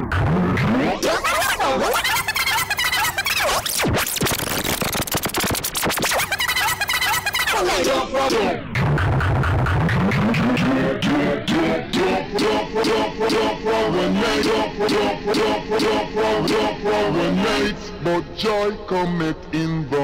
But joy cometh in the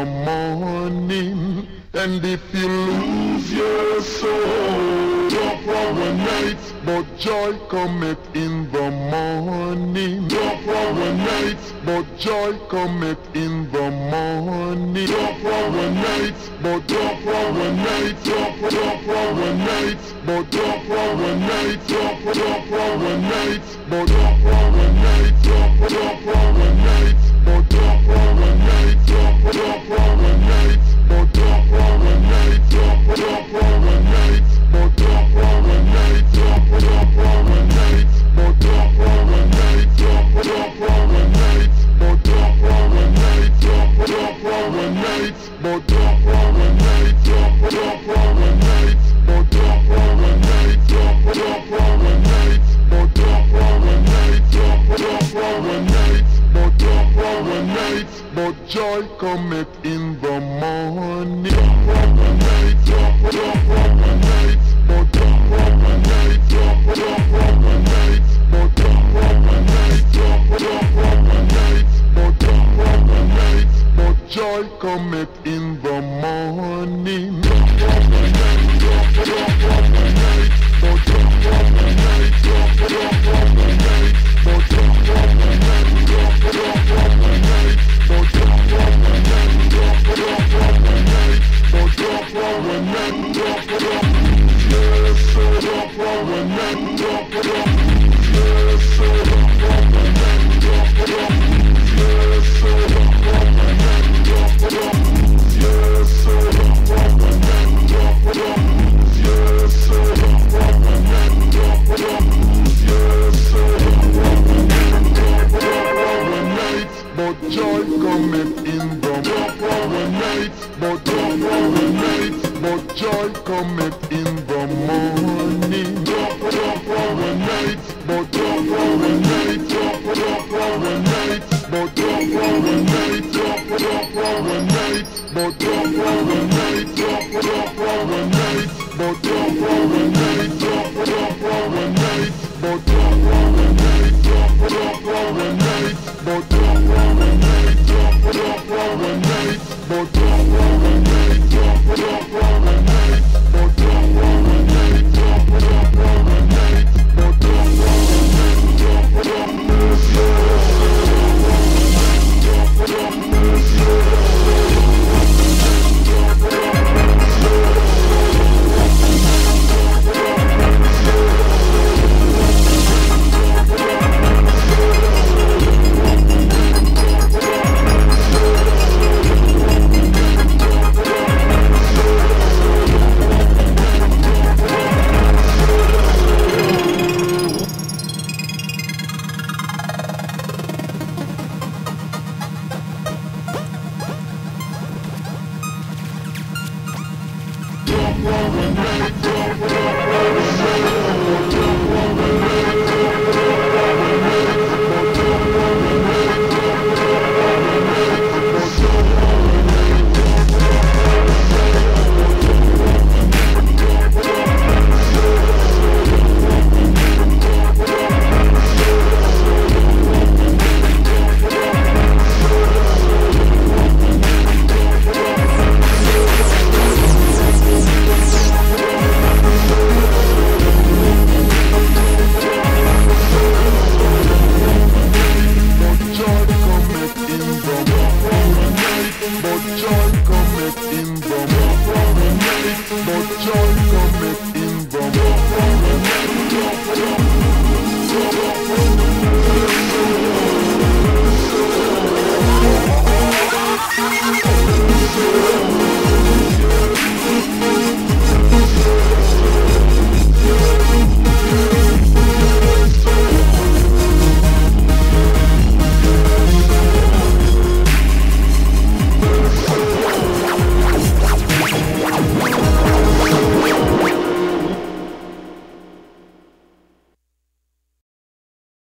morning, and if you lose your soul, don't for a night. But joy cometh in the morning, don't for a night. But joy cometh in the morning, don't for a night. But don't for a night, don't for a night. But don't for a night, don't for a night. But don't for a night, don't for a night. But don't for a night, don't for a night. But don't for a night, don't for a night. But don't for a night, don't for a night. But don't for a night, don't for a night. But don't for a night, don't for a night. But don't for a night, don't for a night. But don't for a night, don't for a night. But don't for a night, don't for a night. But don't for a night. But joy cometh in the morning. Don't for a night, don't for a night. But don't for a night, don't for a night. But don't for a night, don't for a night. But don't for a night. But joy cometh in the morning. Don't for a night, don't for a night. But don't for a night, don't for a night. But don't for a night, don't for a night. But don't for a night, don't for a night. But don't for a night, don't for a yes, so don't for a night, don't for a yes, so don't for a night, don't for a yes, so don't for a night, don't for a yes, so don't for a night, don't for a yes, so don't for a night, don't for a yes, so don't for a night. But joy cometh in the night. But don't for a night. But joy cometh in the morning. Don't for a night. But don't for a night. Don't for a night. But don't for a night. Don't for a night. But don't for a night. Don't for a night. But don't for a night. Don't for a night. But